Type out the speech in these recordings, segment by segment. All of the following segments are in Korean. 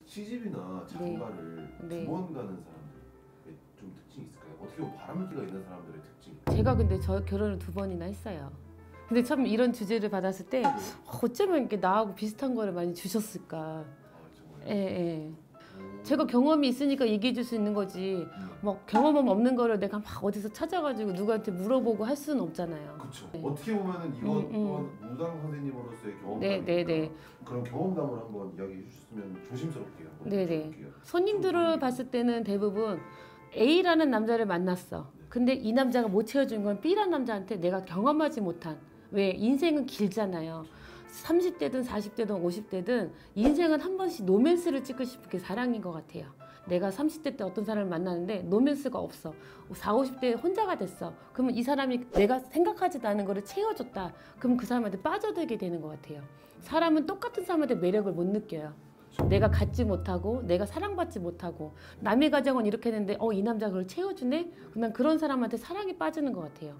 시집이나 장가를 네. 두 번 가는 사람들의 좀 특징이 있을까요? 어떻게 보면 바람기가 있는 사람들의 특징이. 제가 근데 저 결혼을 2번이나 했어요. 근데 참 이런 주제를 받았을 때 어쩌면 이렇게 나하고 비슷한 거를 많이 주셨을까. 아, 정말. 예, 예. 제가 경험이 있으니까 얘기해 줄 수 있는 거지. 막 경험 없는 거를 내가 막 어디서 찾아가지고 누구한테 물어보고 할 수는 없잖아요. 그렇죠. 네. 어떻게 보면은 이것 또한 우당 선생님으로서의 경험담이니까 네. 그런 경험담을 한번 이야기해 주셨으면 조심스럽게 한번 네네. 여쭤볼게요. 손님들을 봤을 때는 대부분 A라는 남자를 만났어. 근데 이 남자가 못 채워준 건 B라는 남자한테 내가 경험하지 못한. 왜? 인생은 길잖아요. 30대든 40대든 50대든 인생은 한 번씩 노맨스를 찍고 싶은 게 사랑인 것 같아요. 내가 30대 때 어떤 사람을 만나는데 노맨스가 없어. 40, 50대 혼자가 됐어. 그러면 이 사람이 내가 생각하지도 않은 거를 채워줬다. 그럼 그 사람한테 빠져들게 되는 것 같아요. 사람은 똑같은 사람한테 매력을 못 느껴요. 내가 갖지 못하고 내가 사랑받지 못하고 남의 가정은 이렇게 했는데 이 남자가 그걸 채워주네? 그냥 그런 사람한테 사랑이 빠지는 것 같아요.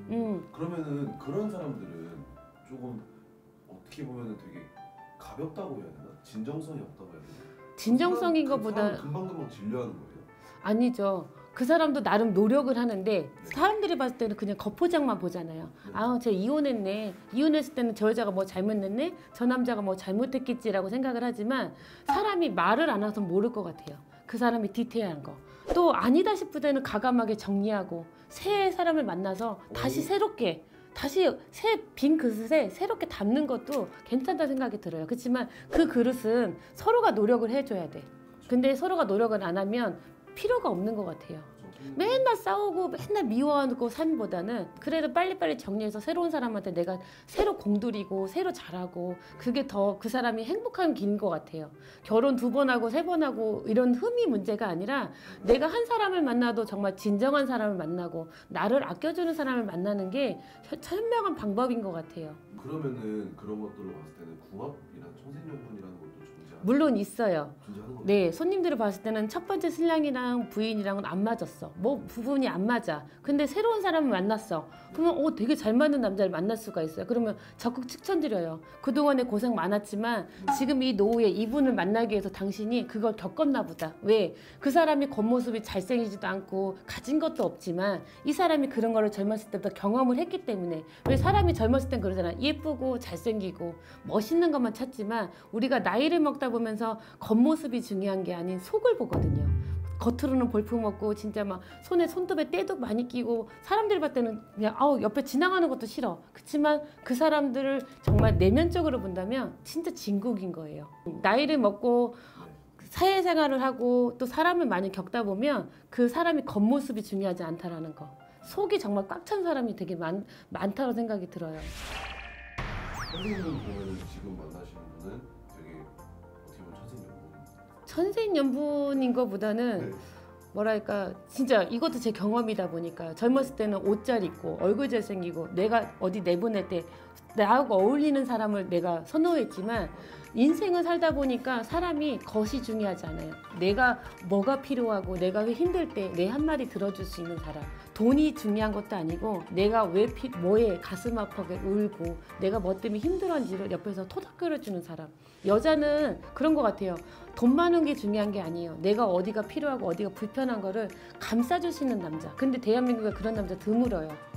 그러면은 그런 사람들은 조금 어떻게 보면은 되게 가볍다고 해야 되나? 진정성이 없다고 해야 되나? 진정성인 그 것보다 사람을 금방금방 진료하는 거예요? 아니죠. 그 사람도 나름 노력을 하는데 사람들이 봤을 때는 그냥 겉포장만 보잖아요. 아, 쟤 이혼했네. 이혼했을 때는 저 여자가 뭐 잘못했네? 저 남자가 뭐 잘못했겠지라고 생각을 하지만 사람이 말을 안 해서 모를 것 같아요. 그 사람이 디테일한 거. 또 아니다 싶을 때는 가감하게 정리하고 새 사람을 만나서 다시 새롭게 다시 새 빈 그릇에 새롭게 담는 것도 괜찮다 생각이 들어요. 그렇지만 그 그릇은 서로가 노력을 해줘야 돼. 근데 서로가 노력을 안 하면 필요가 없는 것 같아요. 맨날 싸우고 맨날 미워하고 삶보다는 그래도 빨리빨리 정리해서 새로운 사람한테 내가 새로 공들이고 새로 잘하고 그게 더 그 사람이 행복한 길인 것 같아요. 결혼 2번 하고 3번 하고 이런 흠이 문제가 아니라 내가 한 사람을 만나도 정말 진정한 사람을 만나고 나를 아껴주는 사람을 만나는 게 현명한 방법인 것 같아요. 그러면은 그런 것들로 봤을 때는 궁합이나 청생연분이라는 것도 존재하는 물론 있어요. 거예요? 네, 손님들을 봤을 때는 첫 번째 신랑이랑 부인이랑은 안 맞았어. 뭐 부분이 안 맞아. 근데 새로운 사람을 만났어. 그러면 되게 잘 맞는 남자를 만날 수가 있어요. 그러면 적극 추천드려요. 그동안에 고생 많았지만 지금 이 노후에 이분을 만나기 위해서 당신이 그걸 겪었나 보다. 왜? 그 사람이 겉모습이 잘생기지도 않고 가진 것도 없지만 이 사람이 그런 거를 젊었을 때부터 경험을 했기 때문에. 왜 사람이 젊었을 땐 그러잖아. 예쁘고 잘생기고 멋있는 것만 찾지만 우리가 나이를 먹다 보면서 겉모습이 중요한 게 아닌 속을 보거든요. 겉으로는 볼품없고 진짜 막 손에 손톱에 때도 많이 끼고 사람들이 봤을 때는 그냥 옆에 지나가는 것도 싫어. 그렇지만 그 사람들을 정말 내면적으로 본다면 진짜 진국인 거예요. 나이를 먹고 사회생활을 하고 또 사람을 많이 겪다 보면 그 사람이 겉모습이 중요하지 않다라는 거. 속이 정말 꽉 찬 사람이 되게 많다고 생각이 들어요. 선생님은 보면 지금 만나시는 분은 되게 어떻게 보면 천생연분. 천생연분인 것보다는 뭐랄까 진짜 이것도 제 경험이다 보니까 젊었을 때는 옷 잘 입고 얼굴 잘생기고 내가 어디 내보낼 때 나하고 어울리는 사람을 내가 선호했지만 인생을 살다 보니까 사람이 겉이 중요하지 않아요. 내가 뭐가 필요하고 내가 왜 힘들 때 내 한마디 들어줄 수 있는 사람. 돈이 중요한 것도 아니고 내가 뭐에 가슴 아프게 울고 내가 뭐 때문에 힘들었는지를 옆에서 토닥거려주는 사람. 여자는 그런 것 같아요. 돈 많은 게 중요한 게 아니에요. 내가 어디가 필요하고 어디가 불편한 거를 감싸줄 수 있는 남자. 근데 대한민국에 그런 남자 드물어요.